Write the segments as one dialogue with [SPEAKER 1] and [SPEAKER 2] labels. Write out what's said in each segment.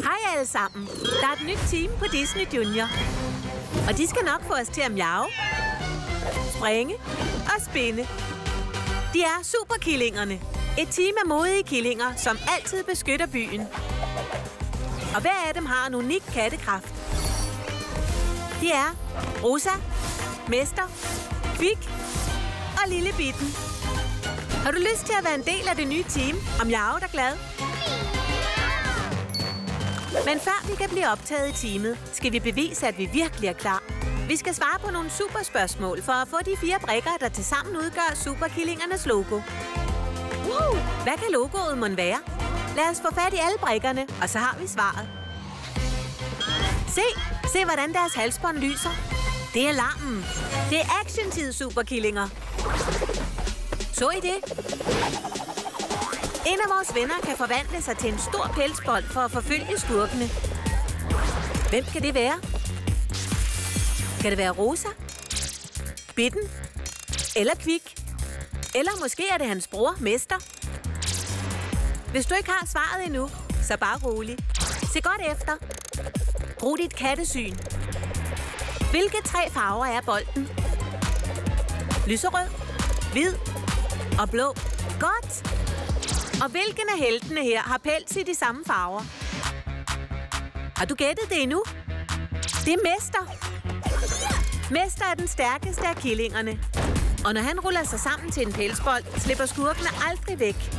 [SPEAKER 1] Hej alle sammen. Der er et nyt team på Disney Junior. Og de skal nok få os til at miave, springe og spinde. De er superkillingerne. Et team af modige killinger, som altid beskytter byen. Og hver af dem har en unik kattekraft. De er Rosa, Mester, Kvik og Lille Bitten. Har du lyst til at være en del af det nye team og miave dig glad? Men før vi kan blive optaget i teamet, skal vi bevise, at vi virkelig er klar. Vi skal svare på nogle superspørgsmål for at få de 4 brikker, der tilsammen udgør superkillingernes logo. Hvad kan logoet mon være? Lad os få fat i alle brikkerne, og så har vi svaret. Se hvordan deres halsbånd lyser. Det er alarmen. Det er action-tid, superkillinger. Så I det? En af vores venner kan forvandle sig til en stor pelsbold for at forfølge skurkene. Hvem kan det være? Kan det være Rosa? Bitten? Eller Kvik? Eller måske er det hans bror, Mester? Hvis du ikke har svaret endnu, så bare rolig. Se godt efter. Brug dit kattesyn. Hvilke 3 farver er bolden? Lyserød, hvid og blå. Godt! Og hvilken af heltene her har pels i de samme farver? Har du gættet det endnu? Det er Mester. Mester er den stærkeste af killingerne. Og når han ruller sig sammen til en pelsbold, slipper skurkene aldrig væk.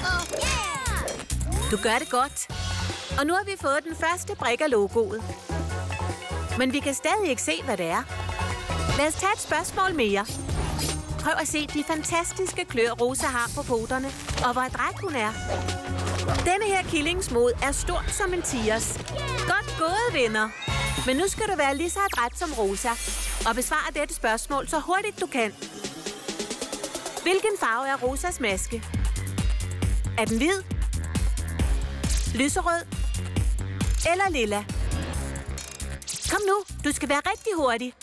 [SPEAKER 1] Du gør det godt. Og nu har vi fået den første brik af logoet. Men vi kan stadig ikke se, hvad det er. Lad os tage et spørgsmål mere. Prøv at se de fantastiske klør, Rosa har på poterne, og hvor adræt hun er. Denne her killingsmod er stort som en tigers. Godt gået, venner. Men nu skal du være lige så adræt som Rosa, og besvare dette spørgsmål så hurtigt du kan. Hvilken farve er Rosas maske? Er den hvid, lyserød eller lilla? Kom nu, du skal være rigtig hurtig.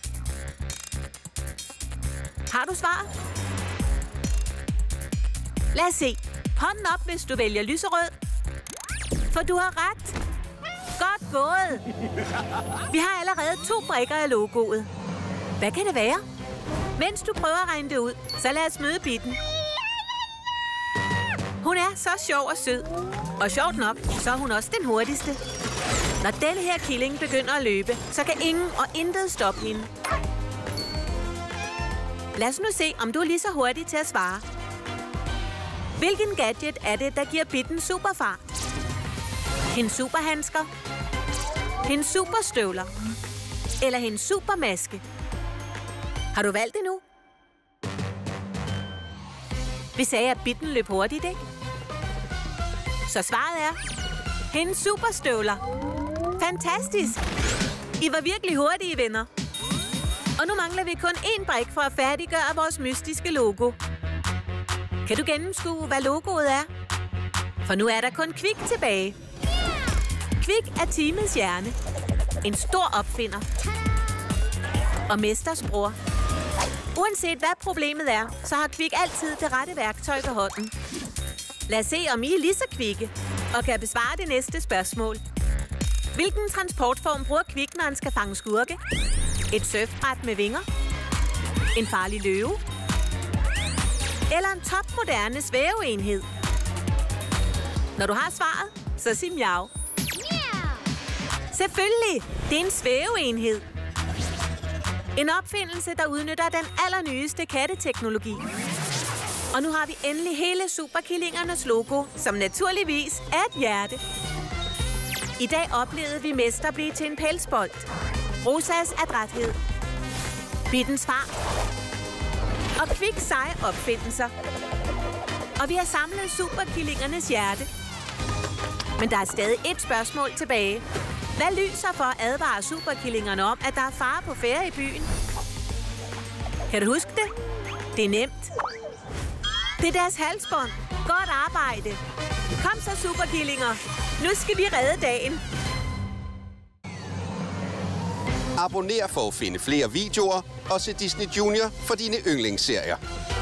[SPEAKER 1] Har du svar? Lad os se. Hånden op, hvis du vælger lyserød. For du har ret. Godt gået. Vi har allerede 2 brikker af logoet. Hvad kan det være? Mens du prøver at regne det ud, så lad os møde Bitten. Hun er så sjov og sød. Og sjovt nok, så er hun også den hurtigste. Når denne her killing begynder at løbe, så kan ingen og intet stoppe hende. Lad os nu se, om du er lige så hurtig til at svare. Hvilken gadget er det, der giver Bitten superfart? Hendes superhandsker? Hendes superstøvler? Eller hendes supermaske? Har du valgt det nu? Vi sagde, at Bitten løb hurtigt, ikke? Så svaret er hendes superstøvler. Fantastisk! I var virkelig hurtige, venner. Og nu mangler vi kun 1 brik for at færdiggøre vores mystiske logo. Kan du gennemskue, hvad logoet er? For nu er der kun Kvik tilbage. Kvik er teamets hjerne. En stor opfinder. Og Mesters bror. Uanset hvad problemet er, så har Kvik altid det rette værktøj ved hånden. Lad os se, om I er lige så kvikke og kan besvare det næste spørgsmål. Hvilken transportform bruger Kvik, når han skal fange skurke? Et surfbræt med vinger? En farlig løve? Eller en topmoderne svæveenhed? Når du har svaret, så sig miau. Selvfølgelig! Det er en svæveenhed. En opfindelse, der udnytter den allernyeste katteteknologi. Og nu har vi endelig hele superkillingernes logo, som naturligvis er et hjerte. I dag oplevede vi Mester blive til en pelsbold. Rosas adræthed. Bittens far. Og Kviks seje opfindelser. Og vi har samlet superkillingernes hjerte. Men der er stadig et spørgsmål tilbage. Hvad lyser for at advare superkillingerne om, at der er fare på færde i byen? Kan du huske det? Det er nemt. Det er deres halsbånd. Godt arbejde. Kom så, superkillinger. Nu skal vi redde dagen.
[SPEAKER 2] Abonner for at finde flere videoer og se Disney Junior for dine yndlingsserier.